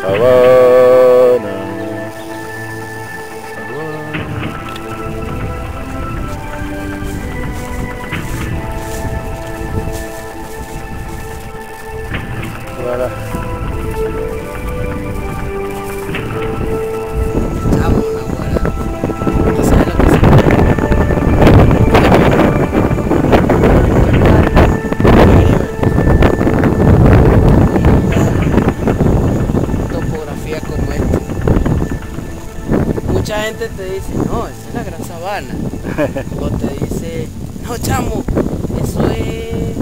Sabana. Voilà. Mucha gente te dice, no, esa es la Gran Sabana. O te dice, no, chamo, eso es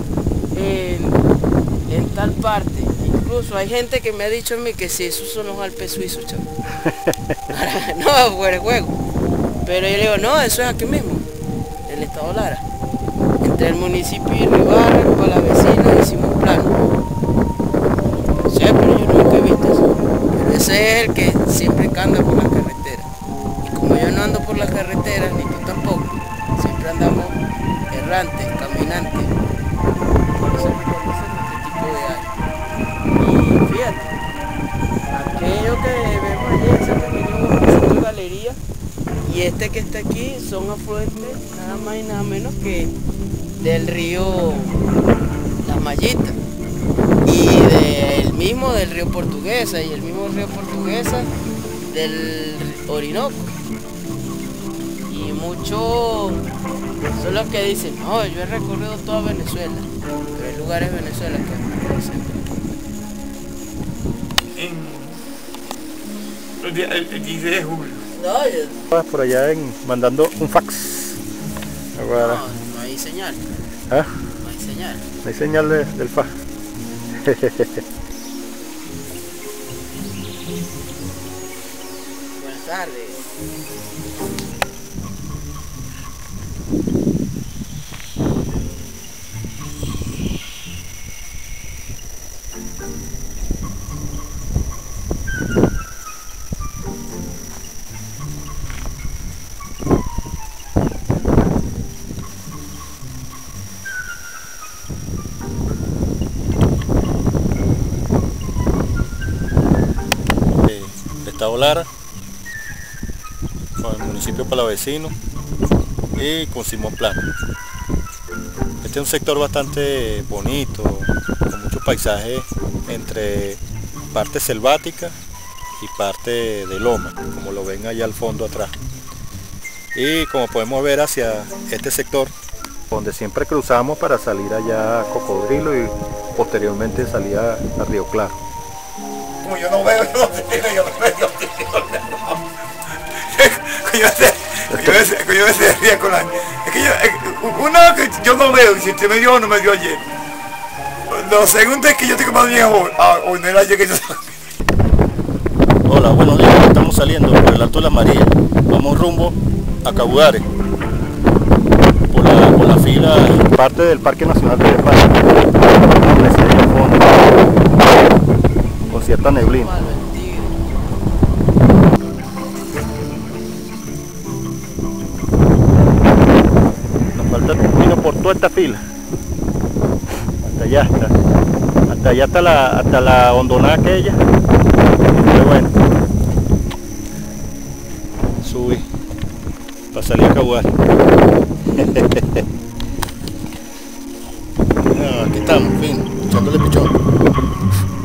en tal parte. Incluso hay gente que me ha dicho a mí que sí, esos son los Alpes suizos, chamo. No, fuera de juego. Pero yo le digo, no, eso es aquí mismo, en el estado Lara. Entre el municipio y Ribara, los Palavecinos, hicimos un plano. No sé, pero yo nunca he visto eso. Pero ese es el que siempre anda por las carreteras. Y como yo no ando por las carreteras, ni tú tampoco, siempre andamos errantes, caminantes. Por eso me conocen este tipo de áreas. Y fíjate, aquello que vemos allí, ese pequeño centro de galería, y este que está aquí son afluentes nada más y nada menos que del río Las Mallitas y del río Portuguesa, y el mismo río Portuguesa del Orinoco. Y muchos son los que dicen, no, yo he recorrido toda Venezuela, pero hay lugares en Venezuela que no conocen. El 15 de julio. No, Vas por allá mandando un fax. Voilà. no hay señal. ¿Ah? No hay señal. No hay señal del fax. Buenas tardes. Estado Lara, con el municipio Palavecino y con Simón Plano. Este es un sector bastante bonito, con muchos paisajes entre parte selvática y parte de loma, como lo ven allá al fondo atrás. Y como podemos ver hacia este sector, donde siempre cruzamos para salir allá a Cocodrilo y posteriormente salir a Río Claro. Como yo no veo, yo no veo. Yo se ría con la... Es que uno que yo no veo, si usted me dio o no me dio ayer. Lo segundo es que yo tengo más bien hoy no era ayer que yo... Hola, buenos días, estamos saliendo por el Alto de la María. Vamos rumbo a Cabudare. Por la fila, parte del Parque Nacional de España. Donde se ve al fondo, con cierta neblina. Nos falta el camino por toda esta fila. Hasta allá está. Hasta allá hasta la hondonada aquella. Pero bueno. Subí. Para salir a Cabudare. Aquí estamos, fin, echándole pichón.